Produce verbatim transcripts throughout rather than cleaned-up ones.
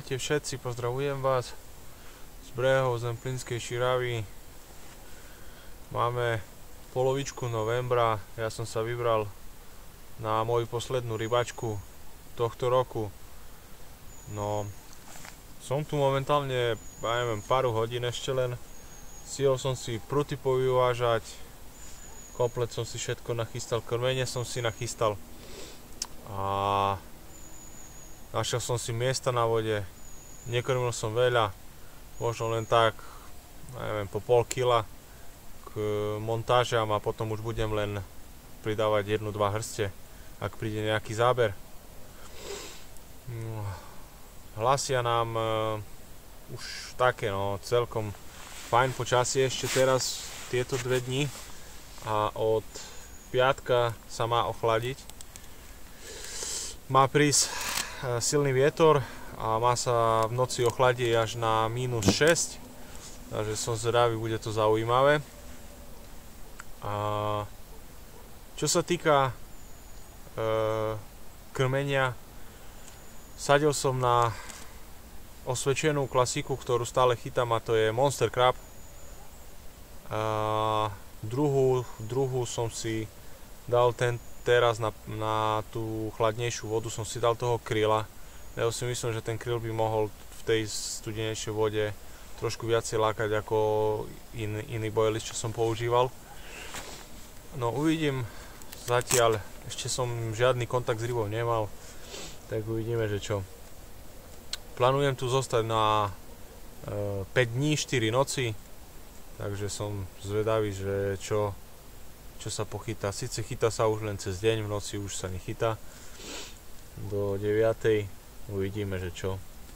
Ahojte všetci, pozdravujem vás z brehov Zemplínskej Širavy. Máme polovičku novembra, ja som sa vybral na moju poslednú rybačku tohto roku. No, som tu momentálne, ja neviem, pár hodín ešte len. Stihol som si pruty povyvážať, komplet som si všetko nachystal, krmenie som si nachystal. A našiel som si miesta na vode, nekrmil som veľa, možno len tak, neviem, po pol kila k montážam a potom už budem len pridávať jednu, dva hrste, ak príde nejaký záber. Hlasia nám uh, už také, no, celkom fajn počasie ešte teraz, tieto dve dni, a od piatka sa má ochladiť. Má prísť silný vietor a má sa v noci ochladiť až na mínus šesť, takže som zvedavý, bude to zaujímavé. A čo sa týka e, krmenia, sadil som na osvedčenú klasiku, ktorú stále chytám, a to je Monster Crab. A druhú, druhú som si dal ten teraz na, na tú chladnejšiu vodu, som si dal toho kryla. Ja si myslím, že ten kryl by mohol v tej studenejšej vode trošku viacej lákať ako in, iný boilies, čo som používal. No uvidím, zatiaľ ešte som žiadny kontakt s rybou nemal, tak uvidíme, že čo. Plánujem tu zostať na e, päť dní, štyri noci, takže som zvedavý, že čo čo sa pochytá. Sice chytá sa už len cez deň, v noci už sa nechytá do deviatej. Uvidíme, že čo.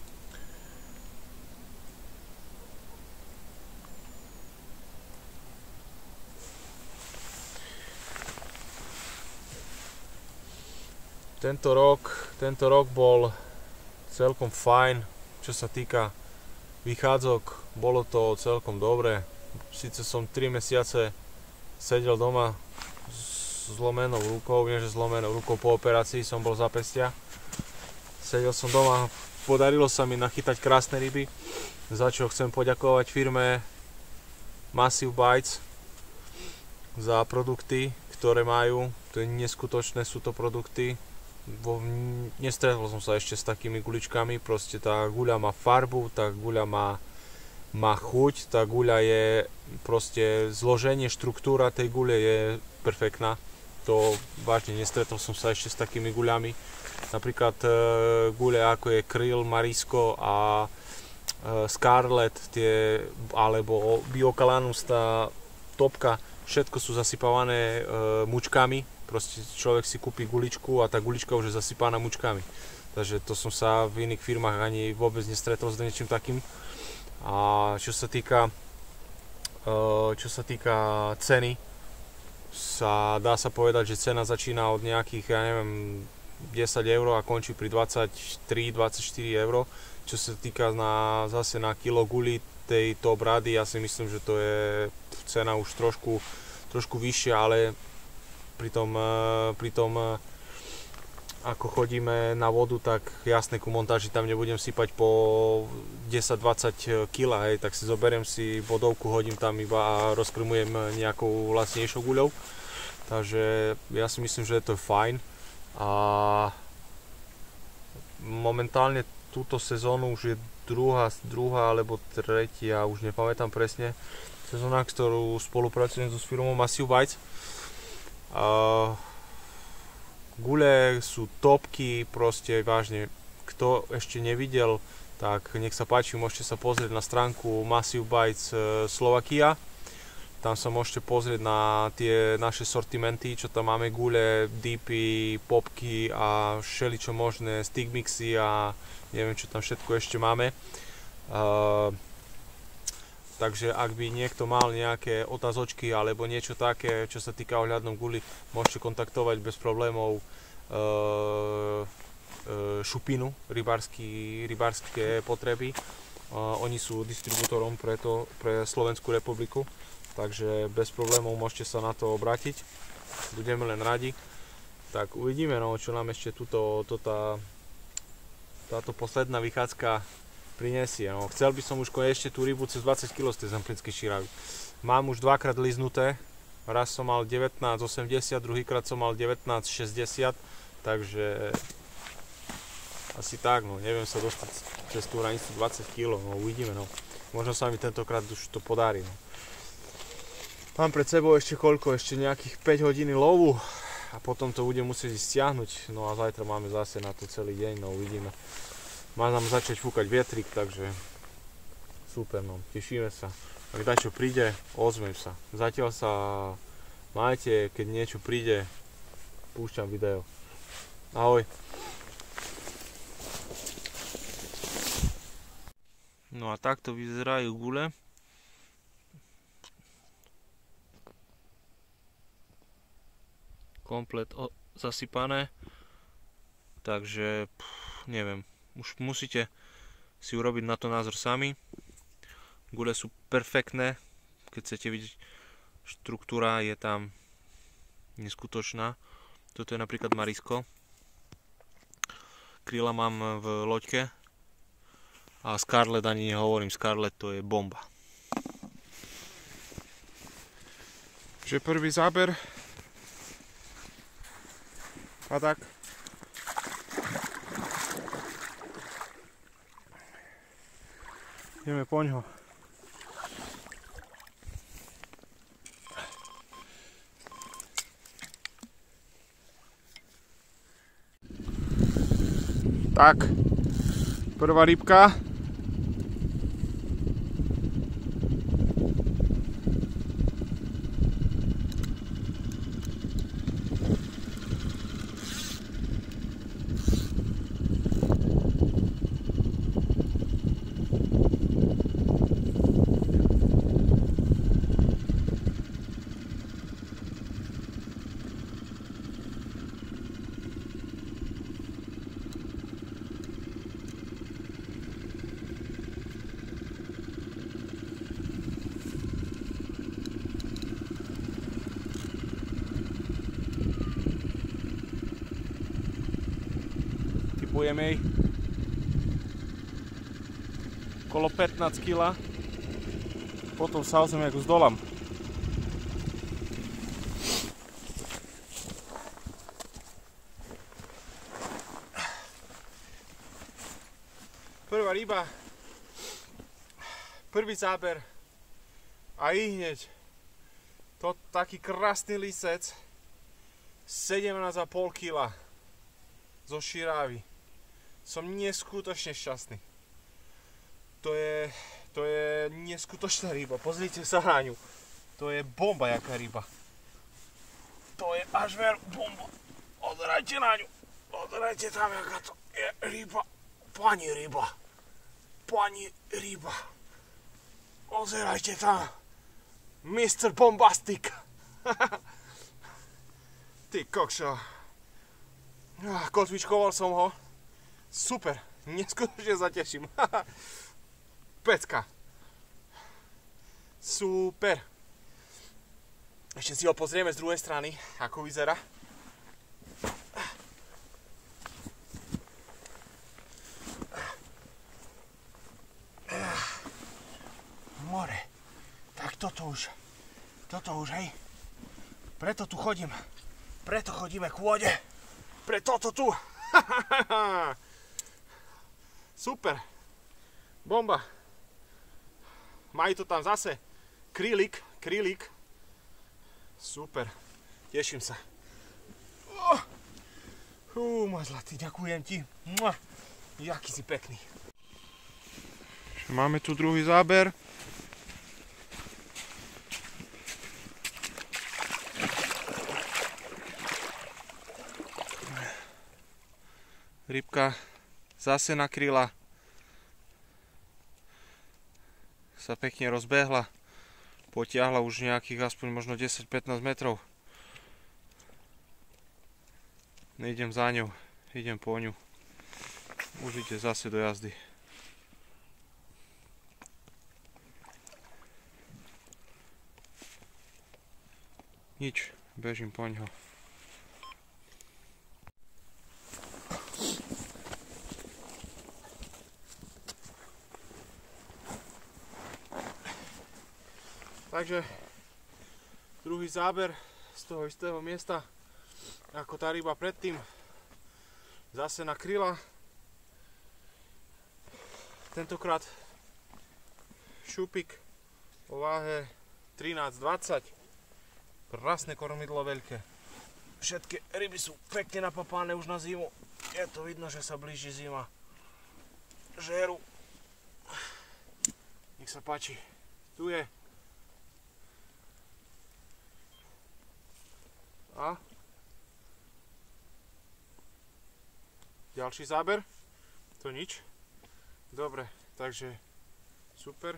Tento rok, tento rok bol celkom fajn, čo sa týka vychádzok, bolo to celkom dobré. Sice som tri mesiace sedel doma s zlomenou rukou, viem, že zlomenou rukou po operácii som bol za pestia. Sedel som doma, podarilo sa mi nachytať krásne ryby, za čo chcem poďakovať firme Massive Bites za produkty, ktoré majú. To je neskutočné, sú to produkty. Nestretol som sa ešte s takými guličkami, proste tá guľa má farbu, tá guľa má má chuť, tá guľa je proste zloženie, štruktúra tej guľe je perfektná. To vážne, nestretol som sa ešte s takými guľami. Napríklad e, guľe ako je Krill, Marisko a e, Scarlet, tie, alebo Biocalanus, tá topka, všetko sú zasypávané e, mučkami. Proste človek si kúpi guličku a tá gulička už je zasypána mučkami. Takže to som sa v iných firmách ani vôbec nestretol s niečím takým. A čo sa týka, čo sa týka ceny, sa, dá sa povedať, že cena začína od nejakých, ja neviem, desať eur a končí pri dvadsaťtri dvadsaťštyri eur. Čo sa týka na, zase na kilo guli tej top rady, ja si myslím, že to je cena už trošku, trošku vyššia, ale pri tom, pri tom ako chodíme na vodu, tak jasné, ku montáži tam nebudem sypať po desať dvadsať kg, hej, tak si zoberiem si vodovku, hodím tam iba a rozkrmujem nejakou lacnejšou guľou. Takže ja si myslím, že to je fajn. A momentálne túto sezónu už je druhá, druhá alebo tretia, už nepamätám presne, sezóna, ktorú spolupracujem so firmou Massive Bites. A gule sú topky, proste vážne, kto ešte nevidel, tak nech sa páči, môžete sa pozrieť na stránku Massive Bites Slovakia. Tam sa môžete pozrieť na tie naše sortimenty, čo tam máme, gule, dipy, popky a všeličo možné, stick mixy a neviem, čo tam všetko ešte máme. Uh, Takže ak by niekto mal nejaké otázočky alebo niečo také, čo sa týka ohľadom guli, môžete kontaktovať bez problémov e, e, Šupinu, rybársky, rybárske potreby. E, oni sú distribútorom pre, to, pre Slovenskú republiku, takže bez problémov môžete sa na to obrátiť. Budeme len radi. Tak uvidíme, no, čo nám ešte tuto, to tá, táto posledná vychádzka prinesie. No, chcel by som už ešte tú rybu cez dvadsať kilogramov z tej zemplínskej šírávy. Mám už dvakrát liznuté, raz som mal devätnásť osemdesiat, druhýkrát som mal devätnásť šesťdesiat, takže asi tak, no neviem sa dostať cez tú hranicu dvadsať kilogramov, no uvidíme, no. Možno sa mi tentokrát už to podarí, no. Mám pred sebou ešte koľko, ešte nejakých päť hodín lovu a potom to budem musieť ísť stiahnuť, no a zajtra máme zase na to celý deň, no uvidíme. Má nám začať fúkať vietrik, takže super, no, tešíme sa. Ak dačo príde, ozvem sa. Zatiaľ sa majte, keď niečo príde, púšťam video. Ahoj. No a takto vyzerajú gule. Komplet zasypané. Takže, pff, neviem. Už musíte si urobiť na to názor sami. Gule sú perfektné. Keď chcete vidieť, štruktúra je tam neskutočná. Toto je napríklad marisko. Kríla mám v loďke. A Scarlet ani nehovorím, Scarlet to je bomba. Že prvý záber. A tak. Ideme poňho. Tak, prvá rybka. Typujem jej okolo pätnásť kilogramov, potom sa ozvem, ako zdolám. Prvá ryba, prvý záber a i hneď to taký krásny lisec, sedemnásť a pol kilogramov zo širávy. Som neskutočne šťastný. To je, to je neskutočná ryba. Pozrite sa na ňu. To je bomba jaká ryba. To je až ver bomba. Odhrajte na ňu. Odhrajte tam jaká to je ryba. Pani ryba. Pani ryba. Ozerajte tam. mister Bombastic. Ty kokšo. Kotvičkoval som ho. Super, neskutočne sa teším. Pecka. Super. Ešte si ho pozrieme z druhej strany, ako vyzerá. More. Tak toto už. Toto už, hej. Preto tu chodím. Preto chodíme k vode. Pre toto tu. Super. Bomba. Majú to tam zase. Krílik, krílik. Super. Teším sa. Fú, môj zlatý, ďakujem ti. Jaký si pekný. Máme tu druhý záber. Rybka zase nakryla. Sa pekne rozbehla. Potiahla už nejakých aspoň možno desať pätnásť metrov. Nejdem za ňou, idem po ňu. Už ide zase do jazdy. Nič, bežím po ňo. Takže druhý záber z toho istého miesta ako tá ryba predtým, zase na kryla, tentokrát šupik o váhe trinásť dvadsať, krásne kormidlo veľké, všetky ryby sú pekne napapáne už na zimu, je to vidno, že sa blíži zima, žeru, nech sa páči, tu je a ďalší záber, to nič, dobre, takže super,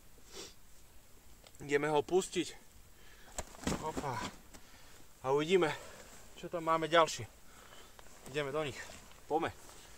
ideme ho pustiť, opa, a uvidíme, čo tam máme ďalšie, ideme do nich, poďme.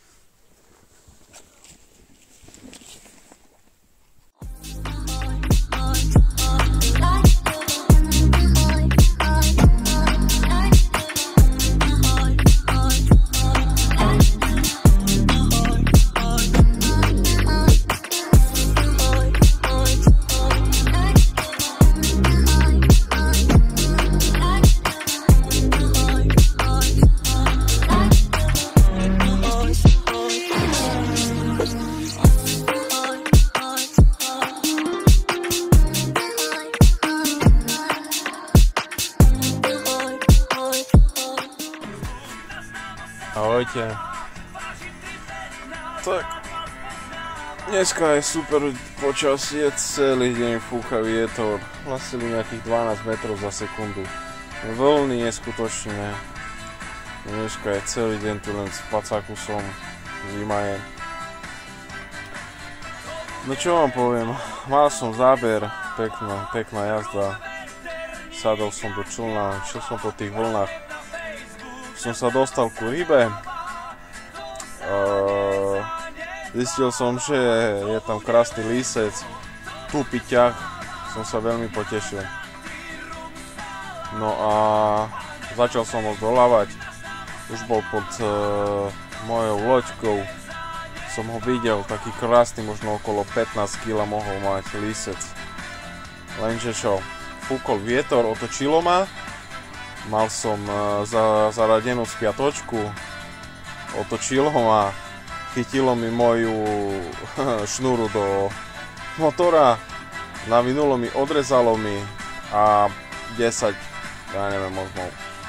Ahojte. Tak, dneska je super počasie, celý deň fúka vietor, vlastne nejakých dvanásť metrov za sekundu. Vlny neskutočné. Dneska je celý deň tu len s pacákusom, zima je. No čo vám poviem, mal som záber, pekná, pekná jazda. Sadol som do člna, šiel som po tých vlnách. Som sa dostal ku rybe, uh, zistil som, že je tam krásny lísec, tupý ťah, som sa veľmi potešil. No a začal som ho zdolávať, už bol pod uh, mojou loďkou, som ho videl, taký krásny, možno okolo pätnásť kilogramov mohol mať lísec. Lenže čo, fúkol vietor, otočilo ma. Mal som za, zaradenú spiatočku, otočilo ma, chytilo mi moju šnúru do motora, navinulo mi, odrezalo mi a desať, ja neviem, možno,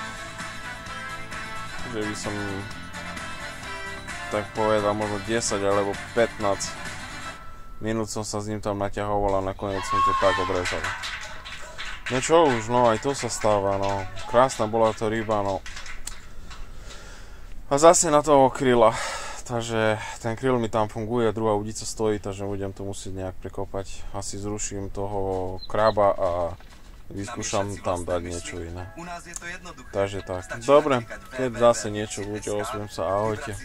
že by som tak povedal, možno desať alebo pätnásť minút som sa s ním tam naťahoval a nakoniec som to tak odrezal. No čo už, no aj to sa stáva, no. Krásna bola to ryba, no. A zase na toho kryla. Takže ten kryl mi tam funguje, druhá udica stojí, takže budem to musieť nejak prekopať. Asi zruším toho kraba a vyskúšam tam dať niečo iné. Takže tak. Dobre, keď zase niečo bude, ozvem sa, ahojte.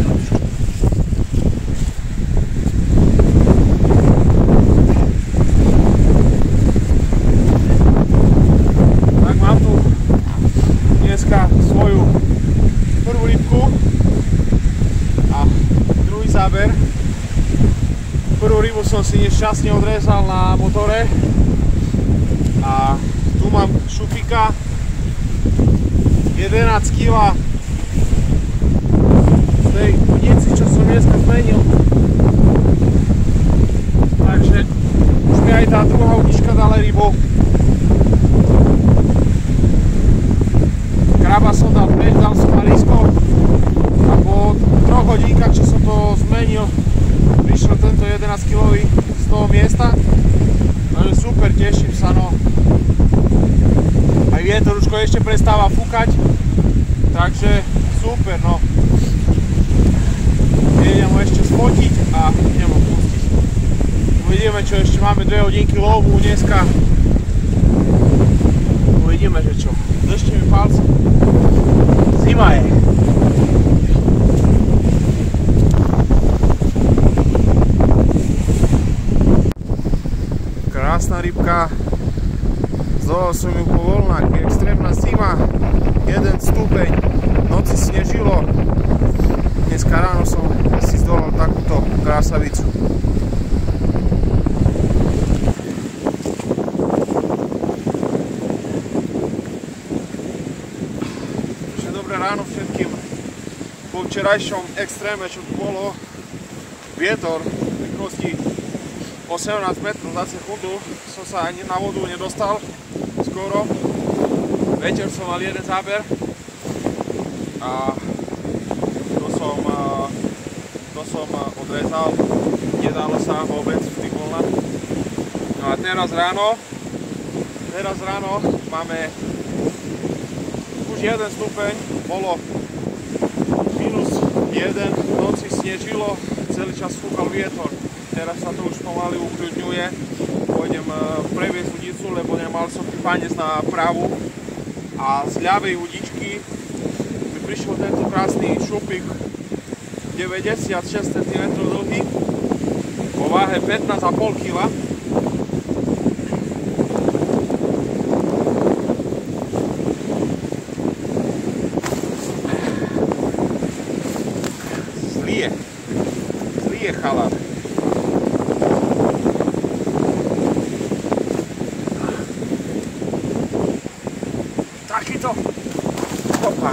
Svoju prvú rybku a druhý záber. Prvú rybu som si nešťastne odrezal na motore a tu mám šupika jedenásť kilogramov z tej udici, čo som dneska zmenil. Takže už mi aj tá druhá udička dala rybu. Kraba som dal preč, dal som na lísko a po troch hodinkách, čo som to zmenil, prišiel tento jedenásť kilový z toho miesta. Takže super, teším sa, no. Aj vietor už ešte prestáva fúkať, takže super, no. Idem ho ešte sfotiť a idem ho pustiť. Uvidíme, čo ešte máme dve hodinky lovu dneska. Uvidíme, že čo. Držte mi palce. Zima je. Krásna rybka. Zdolal som ju po voľnách. Je extrémna zima. jeden stupeň. V noci snežilo. Dneska ráno som si zdolal takúto krásavicu. ráno všetkým. Po včerajšom extréme, čo tu bolo, vietor v rýchlosti osemnásť metrov za sekundu, som sa ani na vodu nedostal skoro. Večer som mal jeden záber a to som, to som odrezal, nedalo sa vôbec v tých vlnách. No a teraz ráno, teraz ráno máme už jeden stupeň, bolo minus jeden, v noci snežilo, celý čas fúkal vietor. Teraz sa to už pomaly ukľudňuje. Pôjdem previesť udicu, lebo nemal som panec na pravu. A z ľavej udičky mi prišiel tento krásny šupik deväťdesiatšesť centimetrov dlhý, vo váhe pätnásť a pol kila. Zlie, zlie chalán. Takýto, opa.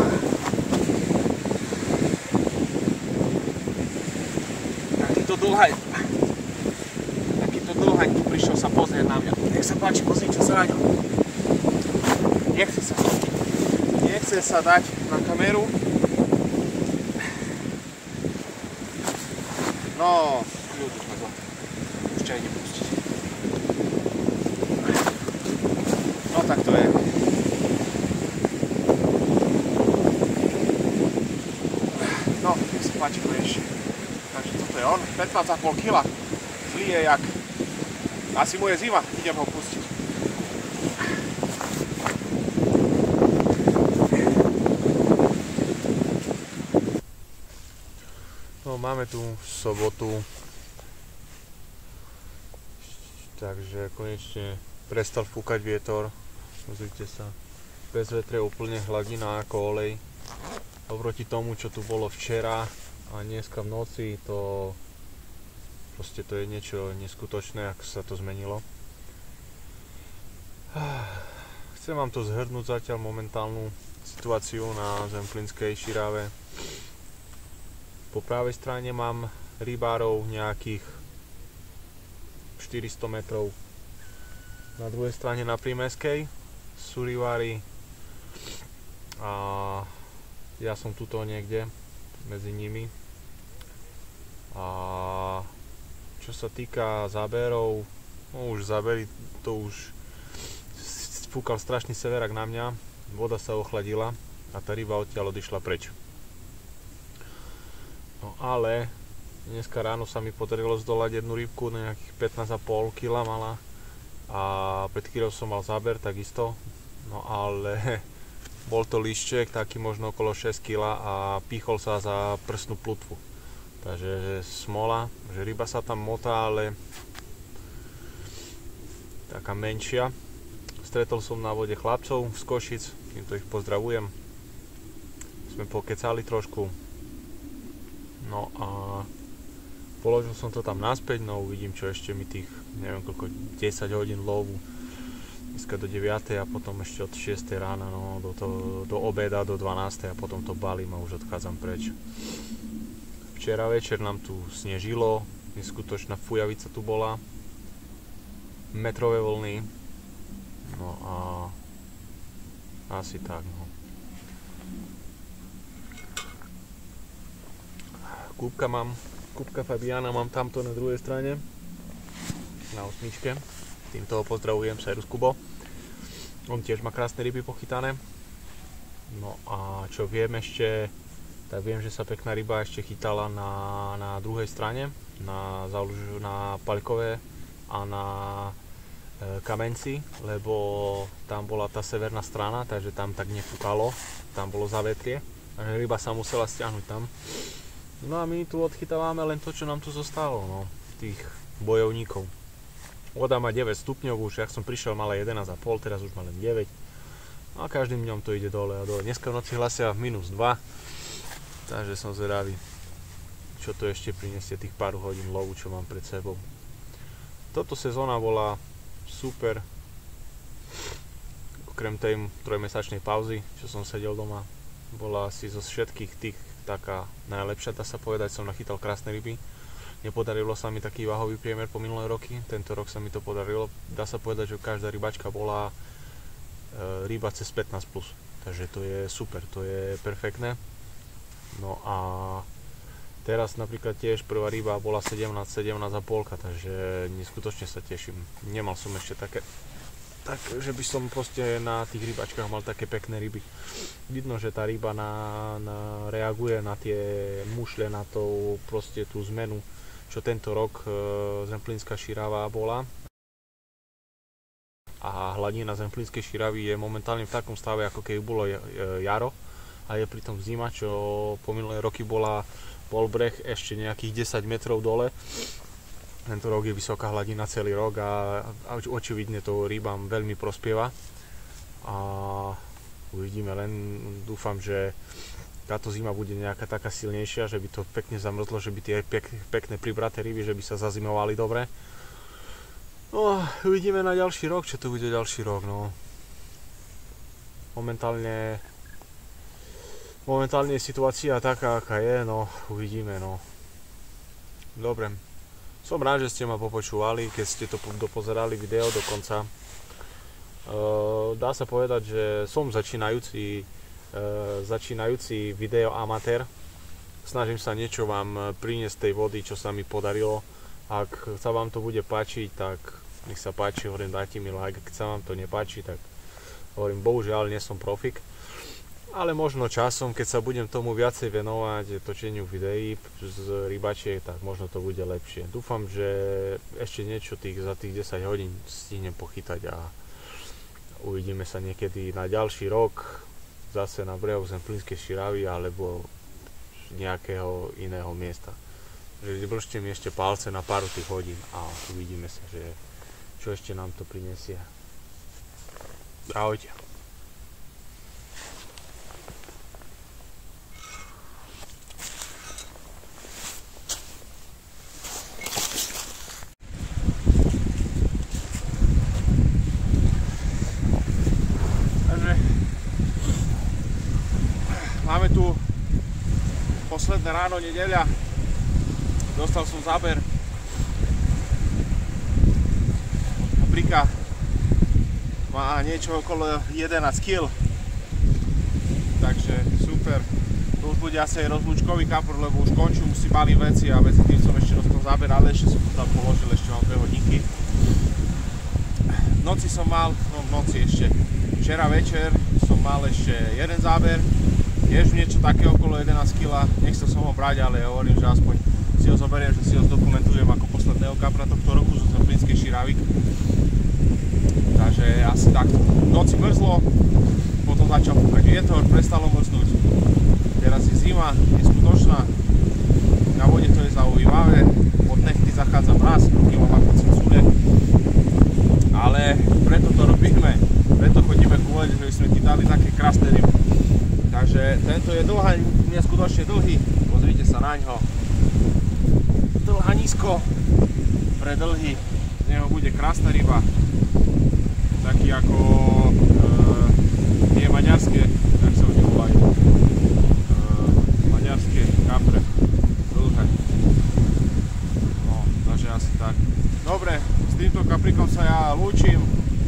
Takýto dlhaj, takýto dlhaj tu prišiel sa pozrieť na mňa. Nech sa páči, pozri, čo sa raďo. Nechce sa, nechce sa dať na kameru. No, ľudí sme to už ťa ide pustiť. No tak to je. No, nech sa páči, konečne. Takže toto je on, pätnásť a pol kila. Zlý je jak. Asi mu je zima, idem ho pustiť. No, máme tu sobotu, takže konečne prestal fúkať vietor. Pozrite sa, bez vetre úplne hladina ako olej. Oproti tomu, čo tu bolo včera a dneska v noci, to proste to je niečo neskutočné, ako sa to zmenilo. Chcem vám to zhrnúť zatiaľ momentálnu situáciu na Zemplínskej Širave. Po pravej strane mám rybárov nejakých štyristo metrov. Na druhej strane na Prímeskej sú rybári a ja som tuto niekde medzi nimi. A čo sa týka záberov, no už zábery, to už fúkal strašný severák na mňa, voda sa ochladila a tá ryba odtiaľ odišla preč. No ale dneska ráno sa mi podarilo zdolať jednu rybku, nejakých pätnásť a pol kila mala a pred chvíľou som mal záber takisto, no ale bol to líšček, taký možno okolo šesť kila a pýchol sa za prstnú plutvu. Takže smola, že ryba sa tam motá, ale taká menšia. Stretol som na vode chlapcov z Košic, týmto ich pozdravujem. Sme pokecali trošku. No a položil som to tam naspäť, no uvidím, čo ešte mi tých, neviem koľko, desať hodín lovu. Dneska do deviatej a potom ešte od šiestej rána, no do, to, do obeda, do dvanástej a potom to balím a už odchádzam preč. Včera večer nám tu snežilo, neskutočná fujavica tu bola, metrové vlny, no a asi tak, no. Kúbka mám, kúbka Fabiana mám tamto na druhej strane, na osmičke. Týmto ho pozdravujem, Serus Kubo. On tiež má krásne ryby pochytané. No a čo viem ešte, tak viem, že sa pekná ryba ešte chytala na, na druhej strane, na, na Paľkové a na e, Kamenci, lebo tam bola tá severná strana, takže tam tak nefúkalo, tam bolo zavetrie, takže ryba sa musela stiahnuť tam. No a my tu odchytávame len to, čo nám tu zostalo, no, tých bojovníkov. Voda má deväť stupňov už, jak som prišiel mala jedenásť a pol, teraz už má len deväť. No a každým dňom to ide dole a dole. Dneska v noci hlasia minus dva, takže som zvedavý, čo to ešte prinesie tých pár hodín lovu, čo mám pred sebou. Toto sezóna bola super, okrem tej trojmesačnej pauzy, čo som sedel doma. bola asi zo všetkých tých taká najlepšia, dá sa povedať, som nachytal krásne ryby. Nepodarilo sa mi taký váhový priemer po minulé roky, tento rok sa mi to podarilo. Dá sa povedať, že každá rybačka bola e, ryba cez pätnásť plus, takže to je super, to je perfektné. No a teraz napríklad tiež prvá ryba bola sedemnásť, sedemnásť a pol, takže neskutočne sa teším. Nemal som ešte také, tak, že by som proste na tých rybačkách mal také pekné ryby. Vidno, že tá ryba na, na, reaguje na tie mušle, na to proste tú zmenu, čo tento rok e, zemplínska širava bola. A hladina zemplínskej širavy je momentálne v takom stave, ako keby bolo jaro a je pritom zima, čo po minulé roky bola bol breh ešte nejakých desať metrov dole. Tento rok je vysoká hladina celý rok a, a očividne to rybám veľmi prospieva. A uvidíme, len dúfam, že táto zima bude nejaká taká silnejšia, že by to pekne zamrzlo, že by tie pek, pekné pribraté ryby, že by sa zazimovali dobre. No uvidíme na ďalší rok, čo to bude ďalší rok, no. Momentálne Momentálne je situácia taká, aká je, no uvidíme, no. Dobre, som rád, že ste ma popočúvali, keď ste to dopozerali video do konca. E, dá sa povedať, že som začínajúci, e, začínajúci video amatér. Snažím sa niečo vám priniesť tej vody, čo sa mi podarilo. Ak sa vám to bude páčiť, tak nech sa páči, hovorím, dajte mi like. Ak sa vám to nepáči, tak hovorím, bohužiaľ nie som profik. Ale možno časom, keď sa budem tomu viacej venovať, točeniu videí z rybačiek, tak možno to bude lepšie. Dúfam, že ešte niečo tých, za tých desať hodín stihnem pochytať a uvidíme sa niekedy na ďalší rok zase na brehu zemplínskej širavy alebo nejakého iného miesta. Držte mi ešte palce na pár tých hodín a uvidíme sa, že čo ešte nám to prinesie. Ahojte. Máme tu posledné ráno, nedeľa. Dostal som záber. Paprika má niečo okolo jedenásť kíl. Takže super. To už bude asi aj rozlúčkový kapor, lebo už končím, si balím veci a medzi tým som ešte dostal záber, ale ešte som to tam položil, ešte mám dve hodinky. V noci som mal, no v noci ešte, včera večer som mal ešte jeden záber. Tiež niečo také okolo jedenásť kíl, nechcel som ho brať, ale hovorím, že aspoň si ho zoberiem, že si ho zdokumentujem ako posledného kapra tohto roku zo zemplínskej širavy. Takže asi takto. V noci mrzlo, potom začal fúkať vietor, prestalo mrznúť. Teraz je zima, neskutočná. Na vode to je zaujímavé, pod nechty zachádza mraz, ruky mám ako cincúne. Ale preto to robíme, preto chodíme ku vode, že sme chytali také krásne ryby. Takže tento je dlhá, neskutočne dlhý, pozrite sa na ňo. Dlhá nízko, pre dlhý, z neho bude krásna ryba. Taký ako e, tie maďarské, tak sa oni volajú. E, maďarské kapre, dlhé. No, takže asi tak. Dobre, s týmto kaprikom sa ja lúčim.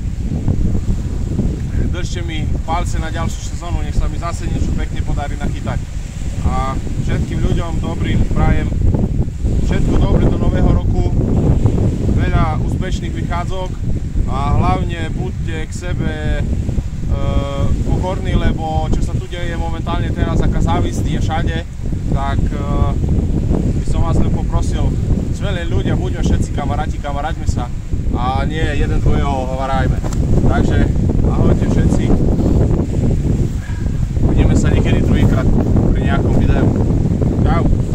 Držte mi palce na ďalšiu sezónu, nech sa mi zase niečo pekne podarí nachytať. A všetkým ľuďom dobrým prajem všetko dobré do nového roku, veľa úspešných vychádzok a hlavne buďte k sebe e, pokorní, lebo čo sa tu deje momentálne teraz, aká závisť je všade, tak e, by som vás len poprosil, sme len ľudia, buďme všetci kamaráti, kamaráťme sa a nie jeden druhého hovorajme. Takže ahojte všetci. Uvidíme sa niekedy druhýkrát pri nejakom videu. Čau.